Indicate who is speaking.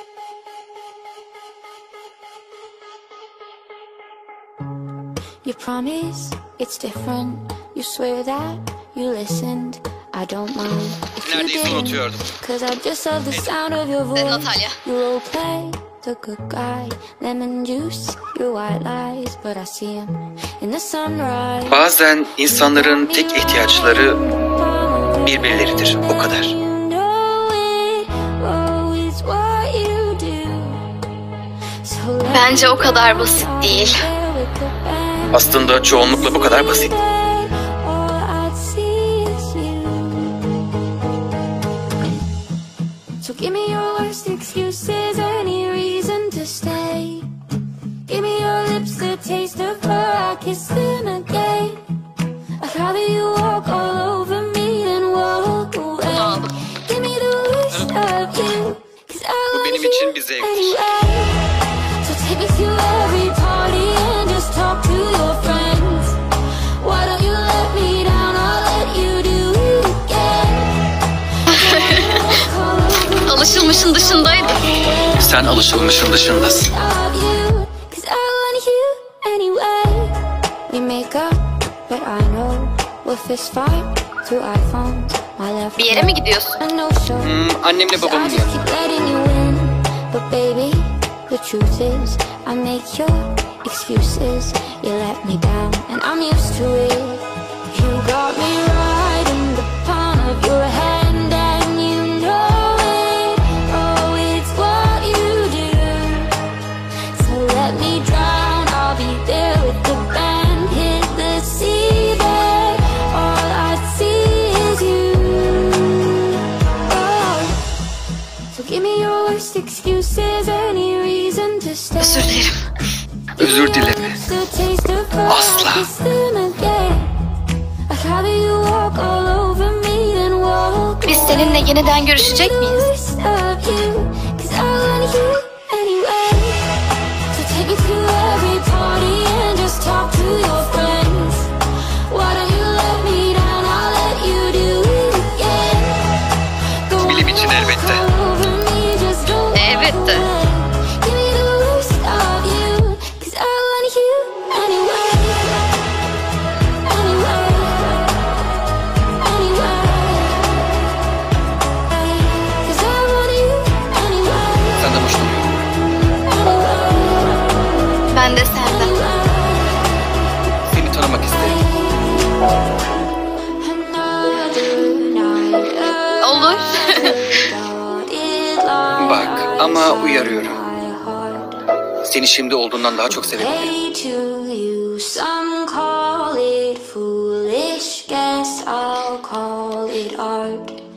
Speaker 1: You promise it's different. You swear that you listened. I don't mind if you didn't, 'cause I just love the sound of your voice. You role play the good guy, lemon juice, your white lies, but I see him in the sunrise.
Speaker 2: Bazen insanların tek ihtiyaçları birbirleridir, o kadar.
Speaker 3: Bence o kadar basit değil.
Speaker 2: Aslında çoğunlukla bu kadar basit.
Speaker 1: So give me your worst excuses, any reason to stay. Give me your lips, the taste of her, I kiss them again. I'd rather you walk all over me than walk away. Give me the worst of you, 'cause I
Speaker 2: Bu benim için bir zevktir.
Speaker 1: anyway. So take me to every party and just talk to your friends. Why don't you let me down, I'll let you do it again.
Speaker 3: Alışılmışın dışındaydı.
Speaker 2: Sen alışılmışın dışındasın.
Speaker 3: Bir yere mi gidiyorsun?
Speaker 2: Annemle babamın yanına.
Speaker 3: Özür dilerim.
Speaker 2: Özür dileme. Asla.
Speaker 3: Biz seninle yeniden görüşecek miyiz?
Speaker 2: Bilim için elbette.
Speaker 3: Elbette.
Speaker 2: Senden hoşlanıyorum.
Speaker 3: Ben de senden.
Speaker 2: Seni tanımak isterim.
Speaker 3: Olur.
Speaker 2: Bak ama uyarıyorum. Seni şimdi olduğundan daha çok sevebilirim.
Speaker 1: Some call it foolish, guess I'll call it art.